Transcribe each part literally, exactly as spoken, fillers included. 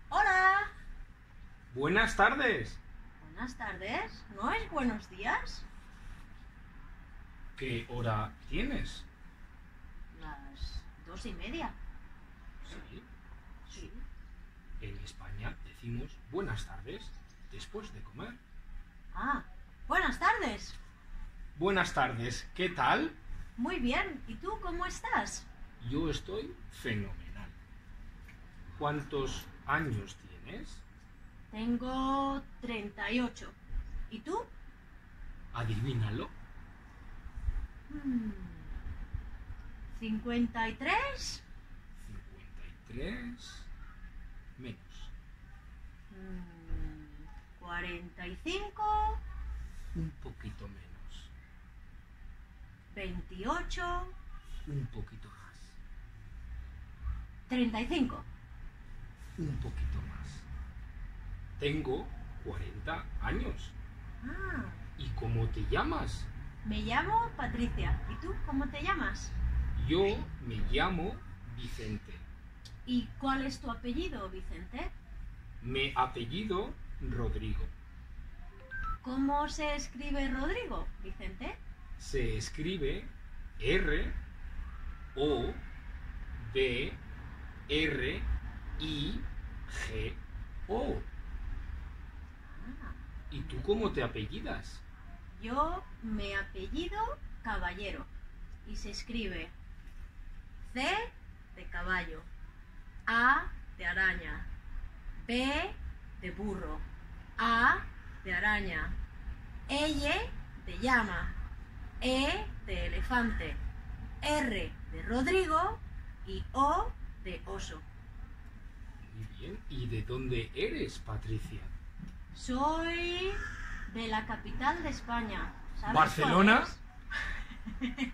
Hola. Buenas tardes. Buenas tardes. ¿No es buenos días? ¿Qué hora tienes? Las dos y media. Sí. Sí. En España decimos buenas tardes después de comer. Ah, buenas tardes. Buenas tardes. ¿Qué tal? Muy bien. ¿Y tú cómo estás? Yo estoy fenomenal. ¿Cuántos años tienes? Tengo treinta y ocho. ¿Y tú? Adivínalo. Hmm, ¿cincuenta y tres? cincuenta y tres menos. Hmm, ¿cuarenta y cinco? Un poquito menos. ¿veintiocho? Un poquito más. ¿treinta y cinco? Un poquito más. Tengo cuarenta años. Ah, ¿Y cómo te llamas? me llamo Patricia. ¿Y tú cómo te llamas? Yo me llamo Vicente. ¿Y cuál es tu apellido, Vicente? Me apellido Rodrigo. ¿Cómo se escribe Rodrigo, Vicente? Se escribe R O D R I G O. Ah, ¿Y tú cómo te apellidas? yo me apellido Caballero y se escribe C de caballo, A de araña, B de burro, A de araña, L de llama, E de elefante, R de Rodrigo y O de oso. Muy bien. ¿Y de dónde eres, Patricia? Soy de la capital de España. ¿Sabes ¿Barcelona? cuál es?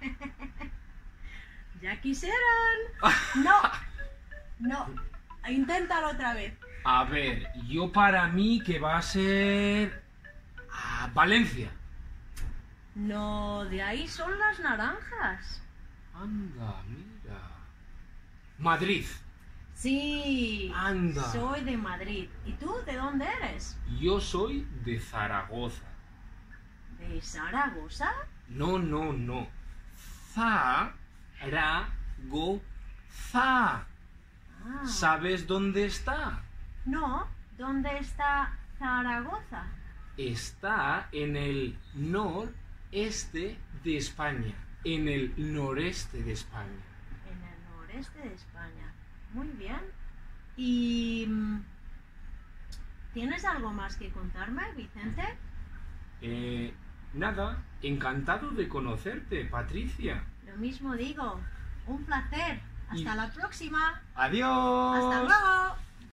Ya quisieran. No, no. Inténtalo otra vez. A ver, yo para mí que va a ser... a Valencia. No, de ahí son las naranjas. Anda, mira. Madrid. Sí. Anda. Soy de Madrid. ¿Y tú de dónde eres? Yo soy de Zaragoza. ¿De Zaragoza? No, no, no. Zaragoza. Ah. ¿Sabes dónde está? No, ¿dónde está Zaragoza? Está en el noreste de España. En el noreste de España. En el noreste de España. Muy bien. ¿Y mm, tienes algo más que contarme, Vicente? Eh, nada, encantado de conocerte, Patricia. Lo mismo digo. Un placer. Hasta Y- la próxima. Adiós. Hasta luego.